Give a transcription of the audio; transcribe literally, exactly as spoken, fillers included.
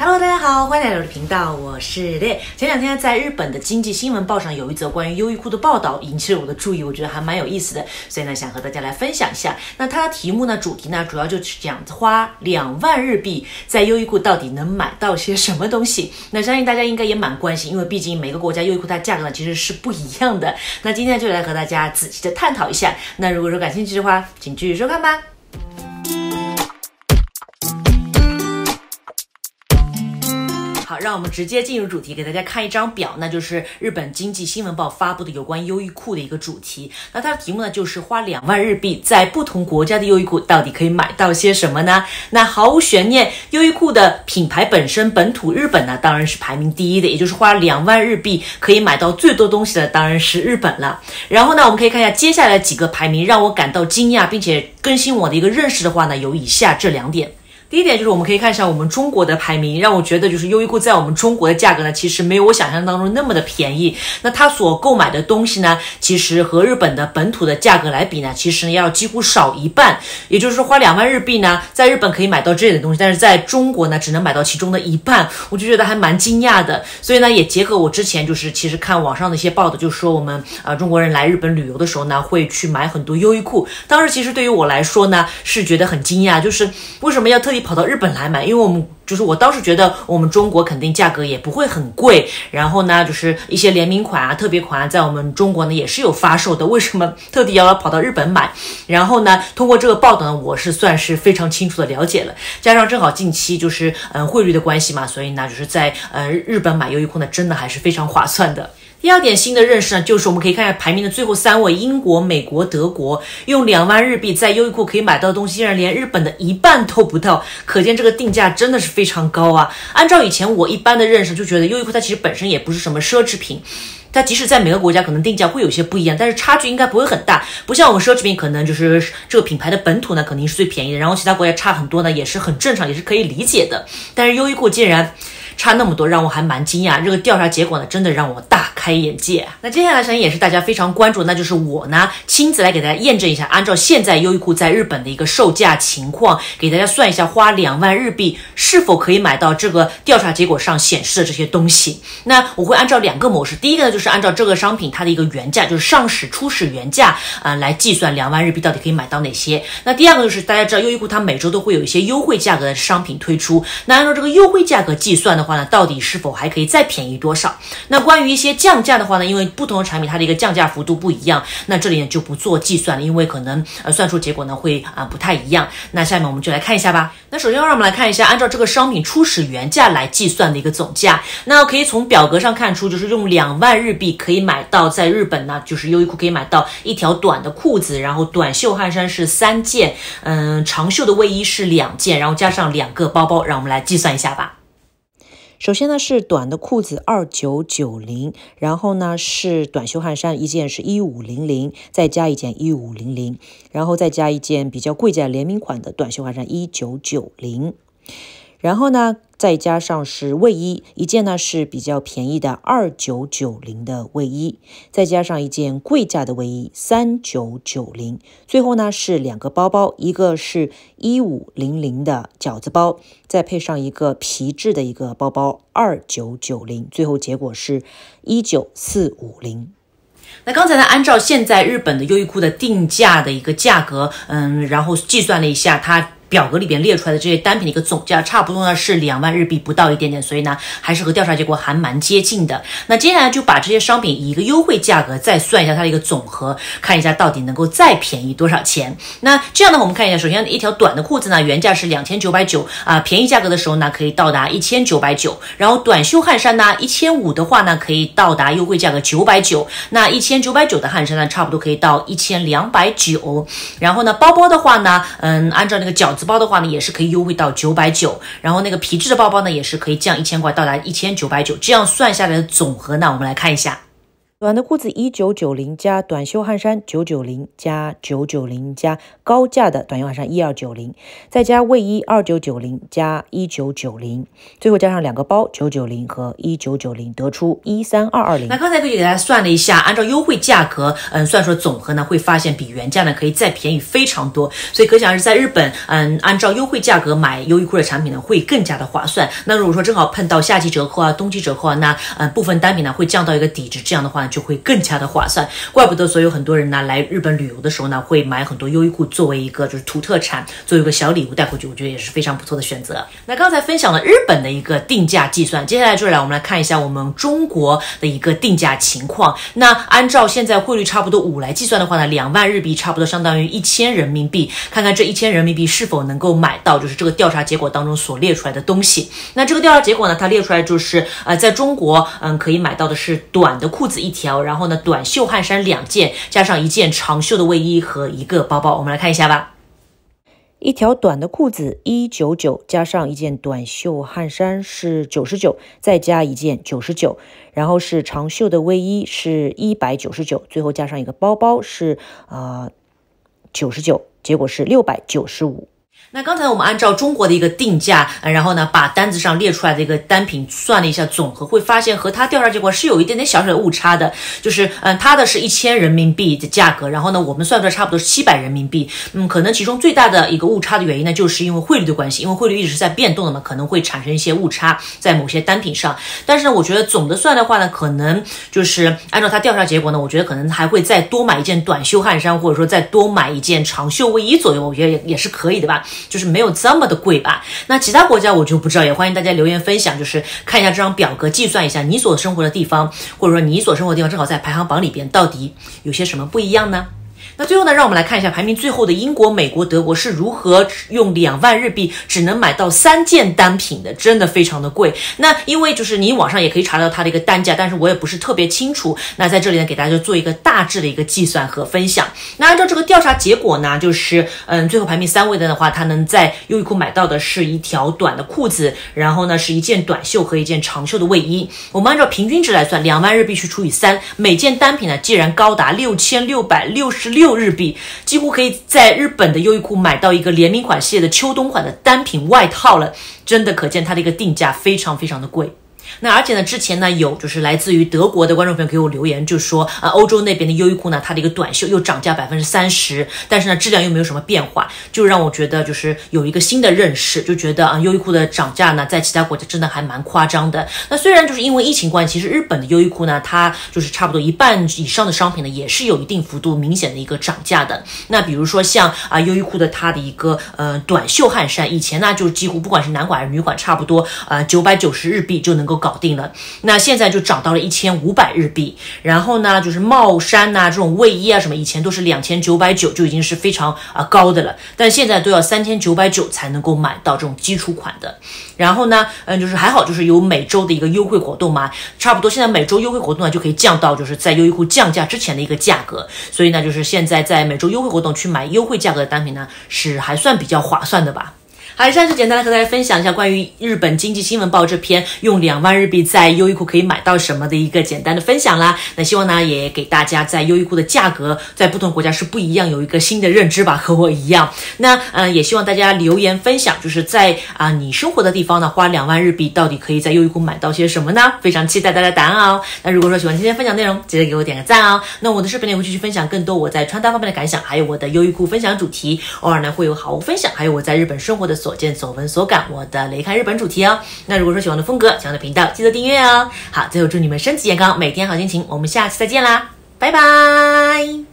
Hello， 大家好，欢迎来到我的频道，我是烈。前两天在日本的经济新闻报上有一则关于优衣库的报道，引起了我的注意，我觉得还蛮有意思的，所以呢，想和大家来分享一下。那它的题目呢，主题呢，主要就是讲花两万日币在优衣库到底能买到些什么东西。那相信大家应该也蛮关心，因为毕竟每个国家优衣库它价格呢其实是不一样的。那今天就来和大家仔细的探讨一下。那如果说感兴趣的话，请继续收看吧。好，让我们直接进入主题，给大家看一张表，那就是日本经济新闻报发布的有关优衣库的一个主题。那它的题目呢，就是花两万日币在不同国家的优衣库到底可以买到些什么呢？那毫无悬念，优衣库的品牌本身本土日本呢，当然是排名第一的，也就是花两万日币可以买到最多东西的，当然是日本了。然后呢，我们可以看一下接下来几个排名，让我感到惊讶并且更新我的一个认识的话呢，有以下这两点。第一点就是我们可以看一下我们中国的排名，让我觉得就是优衣库在我们中国的价格呢，其实没有我想象当中那么的便宜。那它所购买的东西呢，其实和日本的本土的价格来比呢，其实呢要几乎少一半。也就是说，花两万日币呢，在日本可以买到这类的东西，但是在中国呢，只能买到其中的一半，我就觉得还蛮惊讶的。所以呢，也结合我之前就是其实看网上的一些报道，就是说我们呃中国人来日本旅游的时候呢，会去买很多优衣库。当时其实对于我来说呢，是觉得很惊讶，就是为什么要特地跑到日本来买？因为我们就是我当时觉得我们中国肯定价格也不会很贵，然后呢就是一些联名款啊特别款啊在我们中国呢也是有发售的，为什么特地要跑到日本买？然后呢通过这个报道呢，我是算是非常清楚的了解了，加上正好近期就是嗯汇率的关系嘛，所以呢就是在呃日本买优衣库呢真的还是非常划算的。第二点新的认识呢，就是我们可以看一下排名的最后三位，英国、美国、德国，用两万日币在优衣库可以买到的东西，竟然连日本的一半都不到，可见这个定价真的是非常高啊！按照以前我一般的认识，就觉得优衣库它其实本身也不是什么奢侈品。它即使在每个国家可能定价会有些不一样，但是差距应该不会很大，不像我们奢侈品可能就是这个品牌的本土呢肯定是最便宜的，然后其他国家差很多呢也是很正常，也是可以理解的。但是优衣库竟然差那么多，让我还蛮惊讶。这个调查结果呢，真的让我大开眼界。那接下来相信也是大家非常关注，那就是我呢亲自来给大家验证一下，按照现在优衣库在日本的一个售价情况，给大家算一下花两万日币是否可以买到这个调查结果上显示的这些东西。那我会按照两个模式，第一个呢就是按照这个商品它的一个原价，就是上市初始原价啊、呃、来计算两万日币到底可以买到哪些。那第二个就是大家知道优衣库它每周都会有一些优惠价格的商品推出，那按照这个优惠价格计算的话呢，到底是否还可以再便宜多少？那关于一些降价的话呢，因为不同的产品它的一个降价幅度不一样，那这里呢就不做计算了，因为可能呃算出结果呢会啊、呃、不太一样。那下面我们就来看一下吧。那首先让我们来看一下按照这个商品初始原价来计算的一个总价。那可以从表格上看出，就是用两万日币可以买到在日本呢，就是优衣库可以买到一条短的裤子，然后短袖汗衫是三件，嗯，长袖的卫衣是两件，然后加上两个包包，让我们来计算一下吧。首先呢是短的裤子二九九零，然后呢是短袖汗衫一件是一五零零，再加一件一五零零，然后再加一件比较贵价联名款的短袖汗衫一九九零，然后呢再加上是卫衣，一件呢是比较便宜的二九九零的卫衣，再加上一件贵价的卫衣三九九零，最后呢是两个包包，一个是一五零零的饺子包，再配上一个皮质的一个包包二九九零，最后结果是一九四五零。那刚才呢，按照现在日本的优衣库的定价的一个价格，嗯，然后计算了一下它表格里边列出来的这些单品的一个总价，差不多呢是两万日币不到一点点，所以呢还是和调查结果还蛮接近的。那接下来就把这些商品以一个优惠价格再算一下它的一个总和，看一下到底能够再便宜多少钱。那这样呢，我们看一下，首先一条短的裤子呢，原价是两千九百九十啊，便宜价格的时候呢可以到达一千九百九十，然后短袖汗衫呢一千五的话呢可以到达优惠价格九百九十，那一千九百九十的汗衫呢差不多可以到一千两百九十。然后呢包包的话呢，嗯，按照那个饺子包的话呢也是可以优惠到九百九十，然后那个皮质的包包呢也是可以降一千块到达一千九百九十，这样算下来的总和呢我们来看一下。 短的裤子一九九零加短袖汗衫九九零加九九零加高价的短袖汗衫一二九零，再加卫衣二九九零加一九九零，最后加上两个包九九零和一九九零，得出一三二二零。 那刚才可以给大家算了一下，按照优惠价格，嗯，算出总和呢，会发现比原价呢可以再便宜非常多。所以可想而知，在日本，嗯，按照优惠价格买优衣库的产品呢，会更加的划算。那如果说正好碰到夏季折扣啊、冬季折扣啊，那嗯部分单品呢会降到一个底值，这样的话呢就会更加的划算。怪不得所有很多人呢来日本旅游的时候呢，会买很多优衣库作为一个就是土特产，作为一个小礼物带回去，我觉得也是非常不错的选择。那刚才分享了日本的一个定价计算，接下来就来我们来看一下我们中国的一个定价情况。那按照现在汇率差不多五来计算的话呢，两万日币差不多相当于一千人民币。看看这一千人民币是否能够买到就是这个调查结果当中所列出来的东西。那这个调查结果呢，它列出来就是呃，在中国嗯可以买到的是短的裤子一条，然后呢短袖汗衫两件，加上一件长袖的卫衣和一个包包。我们来看一下吧。 一条短的裤子一九九，加上一件短袖汗衫是九十九，再加一件九十九，然后是长袖的卫衣是一百九十九，最后加上一个包包是呃九十九，结果是六百九十五。 那刚才我们按照中国的一个定价，然后呢把单子上列出来的一个单品算了一下总和，会发现和它调查结果是有一点点小小的误差的，就是嗯它的是一千人民币的价格，然后呢我们算出来差不多是七百人民币。嗯可能其中最大的一个误差的原因呢，就是因为汇率的关系，因为汇率一直是在变动的嘛，可能会产生一些误差在某些单品上。但是呢我觉得总的算的话呢，可能就是按照它调查结果呢，我觉得可能还会再多买一件短袖汗衫，或者说再多买一件长袖卫衣左右，我觉得也也是可以的吧，就是没有这么的贵吧。那其他国家我就不知道，也欢迎大家留言分享，就是看一下这张表格，计算一下你所生活的地方，或者说你所生活的地方正好在排行榜里边，到底有些什么不一样呢？那最后呢，让我们来看一下排名最后的英国、美国、德国是如何用两万日币只能买到三件单品的，真的非常的贵。那因为就是你网上也可以查到它的一个单价，但是我也不是特别清楚。那在这里呢，给大家就做一个大致的一个计算和分享。那按照这个调查结果呢，就是嗯，最后排名三位的的话，它能在优衣库买到的是一条短的裤子，然后呢是一件短袖和一件长袖的卫衣。我们按照平均值来算，两万日币去除以三，每件单品呢既然高达六千六百六十六日币，几乎可以在日本的优衣库买到一个联名款系列的秋冬款的单品外套了，真的可见它的一个定价非常非常的贵。那而且呢，之前呢有就是来自于德国的观众朋友给我留言，就说啊，欧洲那边的优衣库呢，它的一个短袖又涨价百分之三十，但是呢质量又没有什么变化，就让我觉得就是有一个新的认识，就觉得啊，优衣库的涨价呢，在其他国家真的还蛮夸张的。那虽然就是因为疫情关系，其实日本的优衣库呢，它就是差不多一半以上的商品呢，也是有一定幅度明显的一个涨价的。那比如说像啊优衣库的它的一个呃短袖汗衫，以前呢就几乎不管是男款还是女款，差不多呃九百九十日币就能够搞定了，那现在就涨到了一千五百日币。然后呢就是帽衫啊这种卫衣啊什么，以前都是两千九百九就已经是非常啊、呃、高的了，但现在都要三千九百九才能够买到这种基础款的。然后呢嗯就是还好就是有每周的一个优惠活动嘛，差不多现在每周优惠活动呢就可以降到就是在优衣库降价之前的一个价格，所以呢就是现在在每周优惠活动去买优惠价格的单品呢是还算比较划算的吧。好，以上是简单的和大家分享一下关于日本经济新闻报这篇用两万日币在优衣库可以买到什么的一个简单的分享啦。那希望呢也给大家在优衣库的价格在不同国家是不一样，有一个新的认知吧，和我一样。那呃也希望大家留言分享，就是在啊、呃、你生活的地方呢花两万日币到底可以在优衣库买到些什么呢？非常期待大家的答案哦。那如果说喜欢今天分享内容，记得给我点个赞哦。那我的视频里会继续分享更多我在穿搭方面的感想，还有我的优衣库分享主题，偶尔呢会有好物分享，还有我在日本生活的所见所闻所感，我的雷看日本主题哦。那如果说喜欢的风格，喜欢的频道，记得订阅哦。好，最后祝你们身体健康，每天好心情，我们下期再见啦，拜拜。